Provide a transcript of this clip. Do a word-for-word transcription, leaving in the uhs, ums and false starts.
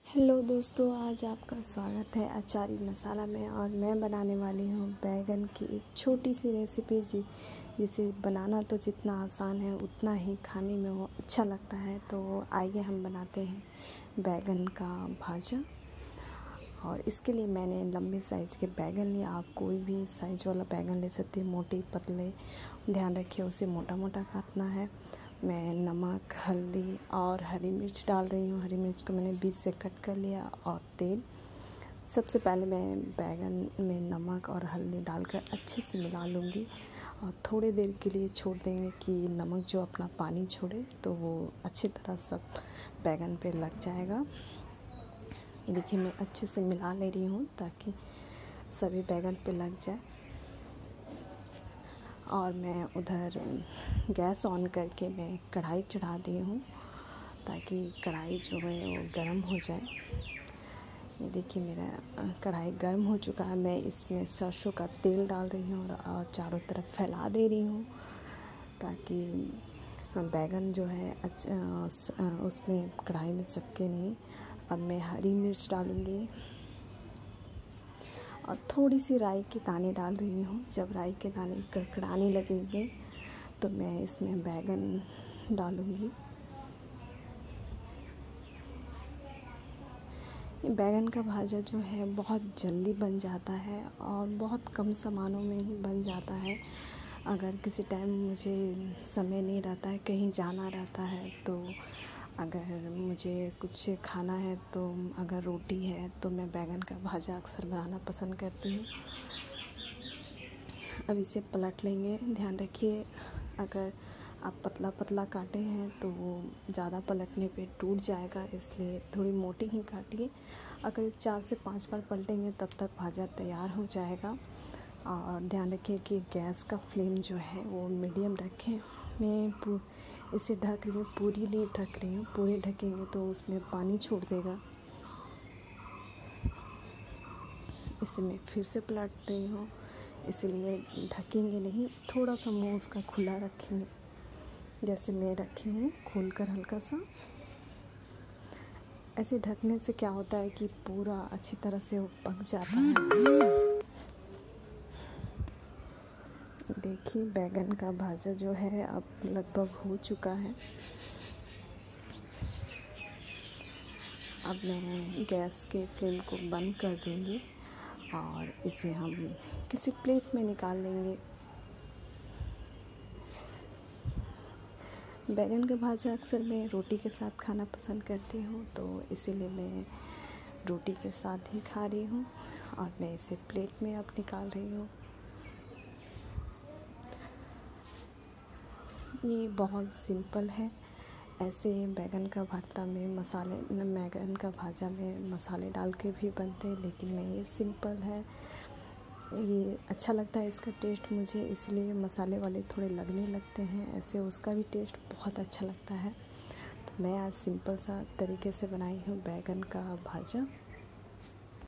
Hello दोस्तों, आज आपका स्वागत है अचारी मसाला में। और मैं बनाने वाली हूँ बैगन की एक छोटी सी रेसिपी जी जिसे बनाना तो जितना आसान है उतना ही खाने में वो अच्छा लगता है। तो आइए हम बनाते हैं बैगन का भाजा। और इसके लिए मैंने लंबे साइज़ के बैगन लिए। आप कोई भी साइज़ वाला बैगन ले सकते हैं, मोटे पतले। ध्यान रखिए उसे मोटा मोटा काटना है। मैं नमक, हल्दी और हरी मिर्च डाल रही हूँ। हरी मिर्च को मैंने बीच से कट कर लिया। और तेल। सबसे पहले मैं बैगन में नमक और हल्दी डालकर अच्छे से मिला लूँगी और थोड़ी देर के लिए छोड़ देंगे कि नमक जो अपना पानी छोड़े, तो वो अच्छी तरह सब बैगन पे लग जाएगा। ये देखिए मैं अच्छे से मिला ले रही हूँ ताकि सभी बैगन पे लग जाए। और मैं उधर गैस ऑन करके मैं कढ़ाई चढ़ा दी हूँ ताकि कढ़ाई जो है वो गर्म हो जाए। ये देखिए मेरा कढ़ाई गर्म हो चुका है। मैं इसमें सरसों का तेल डाल रही हूँ और चारों तरफ फैला दे रही हूँ ताकि बैगन जो है अच्छा उसमें कढ़ाई में चिपके नहीं। अब मैं हरी मिर्च डालूँगी और थोड़ी सी राई के दाने डाल रही हूँ। जब राई के दाने कड़कड़ाने लगेंगे तो मैं इसमें बैगन डालूँगी। ये बैगन का भाजा जो है बहुत जल्दी बन जाता है और बहुत कम सामानों में ही बन जाता है। अगर किसी टाइम मुझे समय नहीं रहता है, कहीं जाना रहता है, तो अगर मुझे कुछ खाना है, तो अगर रोटी है तो मैं बैगन का भाजा अक्सर बनाना पसंद करती हूँ। अब इसे पलट लेंगे। ध्यान रखिए अगर आप पतला पतला काटे हैं तो वो ज़्यादा पलटने पे टूट जाएगा, इसलिए थोड़ी मोटी ही काटिए। अगर चार से पांच बार पलटेंगे तब तक भाजा तैयार हो जाएगा। और ध्यान रखिए कि गैस का फ्लेम जो है वो मीडियम रखें। मैं इसे ढक रही हूँ, पूरी नहीं ढक रही हूँ। पूरी ढकेंगे तो उसमें पानी छोड़ देगा। इसे मैं फिर से पलट रही हूँ, इसलिए ढकेंगे नहीं, थोड़ा सा मुंह उसका खुला रखेंगे जैसे मैं रखी हूँ, खोलकर हल्का सा। ऐसे ढकने से क्या होता है कि पूरा अच्छी तरह से वो पक जाता है। देखिए बैगन का भाजा जो है अब लगभग हो चुका है। अब मैं गैस के फ्लेम को बंद कर दूंगी और इसे हम किसी प्लेट में निकाल लेंगे। बैगन का भाजा अक्सर मैं रोटी के साथ खाना पसंद करती हूँ, तो इसीलिए मैं रोटी के साथ ही खा रही हूँ। और मैं इसे प्लेट में अब निकाल रही हूँ। ये बहुत सिंपल है। ऐसे बैगन का भरता में मसाले बैगन का भाजा में मसाले डाल के भी बनते हैं, लेकिन मैं ये सिंपल है, ये अच्छा लगता है इसका टेस्ट मुझे, इसलिए मसाले वाले थोड़े लगने लगते हैं। ऐसे उसका भी टेस्ट बहुत अच्छा लगता है। तो मैं आज सिंपल सा तरीके से बनाई हूँ बैगन का भाजा।